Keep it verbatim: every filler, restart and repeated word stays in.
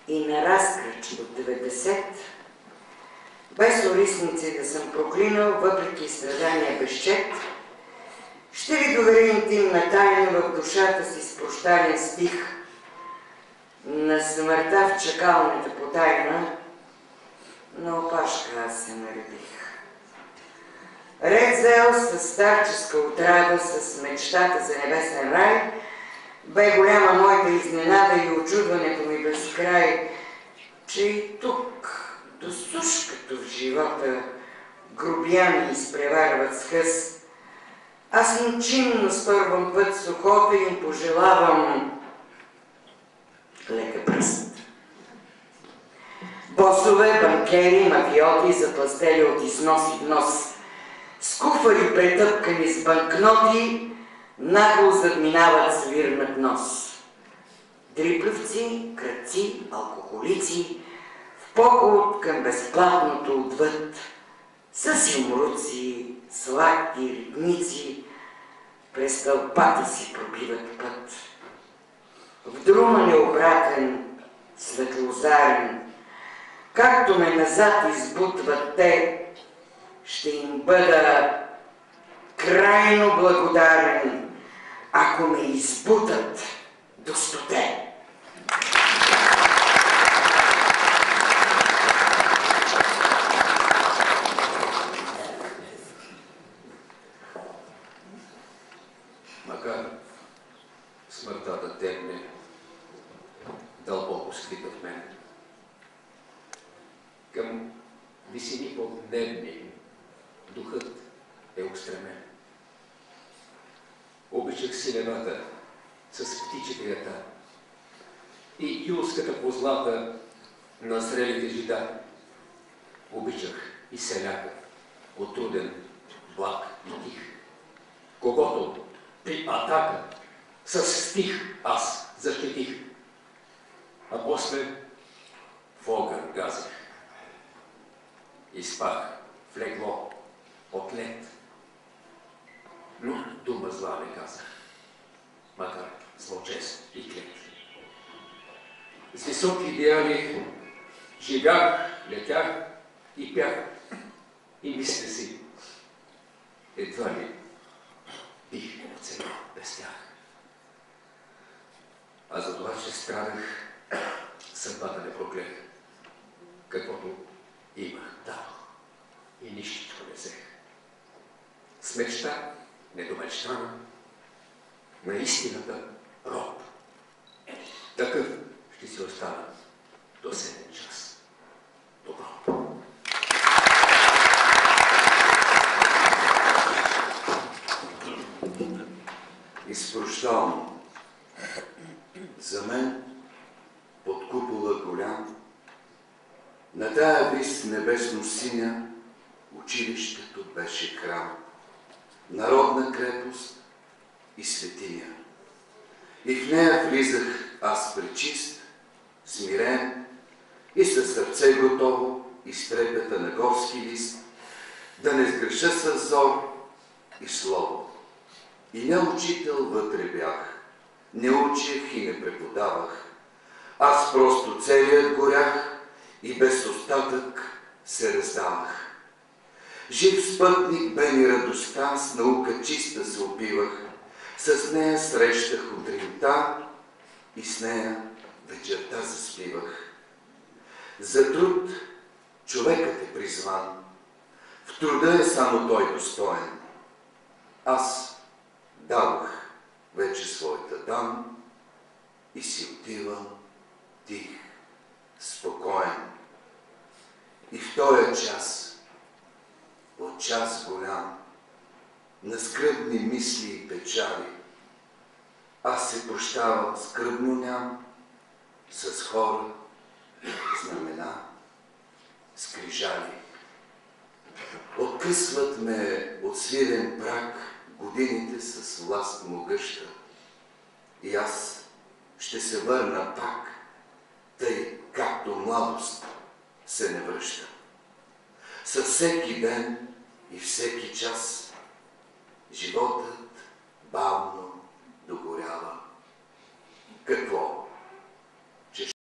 и на разкръч от деветдесет, без орисници да съм проклинал, въпреки страдания безчет, ще ви доверя интимна тайна в душата си с прощален стих. На смъртта в чакалната потайна на опашка аз се наредих. Ред взел с старческа отрада, с мечтата за небесен рай, бе голяма моята изненада и очудването ми безкрай, че и тук, до суш като в живота, грубияни изпреварват с хъс. Аз им чинно спървам път с ухото и им пожелавам лека пръст. Босове, банкери, мафиоти, запластели от износ и внос, с куфари претъпкани с банкноти, нагло задминават свирнат нос. Дриплевци, крадци, алкохолици, в поход към безплатното отвъд, с юмруци, сладки, ритници, през тълпата си пробиват път. В друма необратен, светлозарен, както ме назад избутват те, ще им бъда крайно благодарен, ако ме избутат до стоте. Макар смъртта да темне дълбоко скрита в мен, към висини поднебни духът е устремен. Обичах синевата с птичетията и юлската позлата на зрелите жида. Обичах и селяка, отруден, благ и тих, когото при атака с стих аз защитих, а после в огън газех и спах в легло от лед. Но дума зла не казах, макар злочест и клет. С високи идеали живях, летях и пях, и мисля си, едва ли бих оцелял без тях. А за това, че страдах, съдбата не проклех. Каквото имах, дадох и нищо не взех. С мечта недомечтана, на истината роб. Такъв ще си остана до седем час. Добро. Изпрощално. За мен под купола голям, на тая вис небесно-синя, училището беше храм, народна крепост и светиня. И в нея влизах аз пречист, смирен и със сърце готово из трепета на горски лист, да не сгреша със зор и слово. И не учител вътре бях, не учех и не преподавах. Аз просто целият горях и без остатък се раздавах. Жив спътник бе ми радостта, с наука чиста се опивах. С нея срещах утринта и с нея вечерта заспивах. За труд човекът е призван, в труда е само той достоен. Аз дадох вече своята дан и си отивам тих, спокоен. И в този час, от час голям, на скръбни мисли и печали, аз се прощавам скръбно ням с хора, знамена, скрижали. Откъсват ме от свирен прак годините с власт могъща. И аз ще се върна пак, тъй както младост се не връща. Със всеки ден и всеки час животът бавно догорява. Какво?